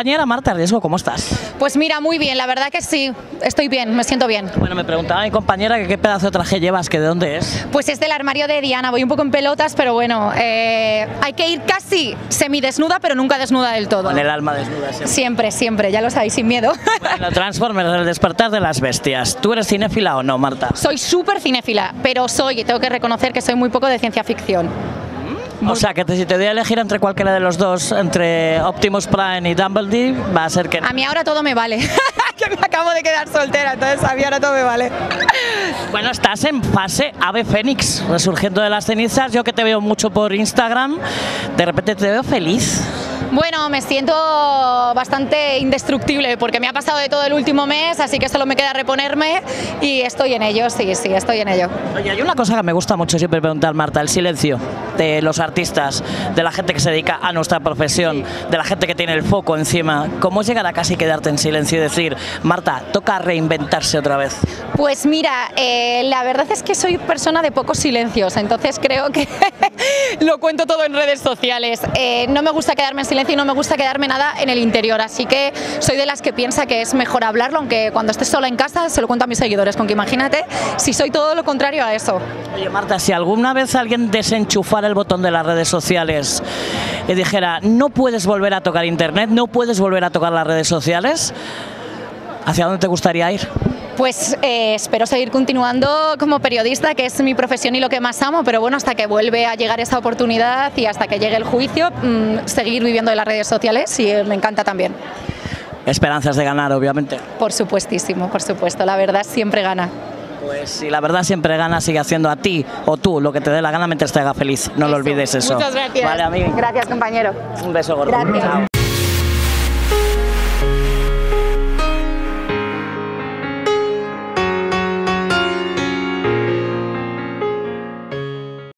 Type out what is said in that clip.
compañera Marta Riesgo, ¿cómo estás? Pues mira, muy bien, la verdad que sí, estoy bien, me siento bien. Bueno, me preguntaba mi compañera que qué pedazo de traje llevas, que de dónde es. Pues es del armario de Diana, voy un poco en pelotas, pero bueno, hay que ir casi semidesnuda, pero nunca desnuda del todo. Con el alma desnuda siempre. Siempre, siempre, ya lo sabéis, sin miedo. Bueno, Transformers, el despertar de las bestias. ¿Tú eres cinéfila o no, Marta? Soy súper cinéfila, pero tengo que reconocer que soy muy poco de ciencia ficción. O sea, que si te doy a elegir entre cualquiera de los dos, entre Optimus Prime y Dumbledore, va a ser que no. A mí ahora todo me vale, que me acabo de quedar soltera, entonces a mí ahora todo me vale. Bueno, estás en fase ave fénix, resurgiendo de las cenizas. Yo que te veo mucho por Instagram, de repente te veo feliz. Bueno, me siento bastante indestructible porque me ha pasado de todo el último mes, así que solo me queda reponerme y estoy en ello, sí, estoy en ello. Oye, hay una cosa que me gusta mucho siempre preguntar, Marta, el silencio de los artistas, de la gente que se dedica a nuestra profesión, de la gente que tiene el foco encima. ¿Cómo es llegar a casi quedarte en silencio y decir, Marta, toca reinventarse otra vez? Pues mira, la verdad es que soy persona de pocos silencios, entonces creo que lo cuento todo en redes sociales. No me gusta quedarme en silencio y no me gusta quedarme nada en el interior, así que soy de las que piensa que es mejor hablarlo, aunque cuando esté sola en casa se lo cuento a mis seguidores, con que imagínate si soy todo lo contrario a eso. Oye, Marta, si alguna vez alguien desenchufara el botón de las redes sociales y dijera, no puedes volver a tocar internet, no puedes volver a tocar las redes sociales, ¿hacia dónde te gustaría ir? Pues espero seguir continuando como periodista, que es mi profesión y lo que más amo, pero bueno, hasta que vuelve a llegar esa oportunidad y hasta que llegue el juicio, seguir viviendo de las redes sociales y me encanta también. Esperanzas de ganar, obviamente. Por supuestísimo, por supuesto, la verdad siempre gana. Pues si la verdad siempre gana, sigue haciendo a ti o tú lo que te dé la gana mientras te haga feliz. No lo olvides eso. Muchas gracias. Vale, amigo. Gracias, compañero. Un beso gordo. Gracias. Chao.